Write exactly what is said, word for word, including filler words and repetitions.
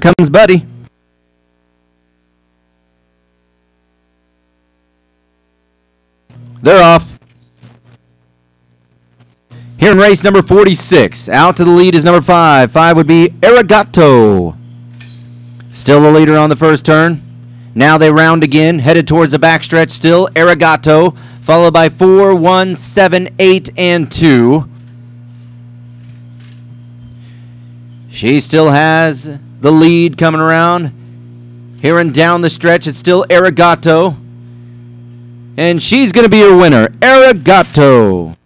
comes Buddy. They're off. Here in race number forty-six, out to the lead is number five. Five would be Arigato. Still the leader on the first turn. Now they round again, headed towards the backstretch. Still Arigato, followed by four, one, seven, eight, and two. She still has the lead coming around. Here and down the stretch, it's still Arigato. And she's going to be your winner, Arigato.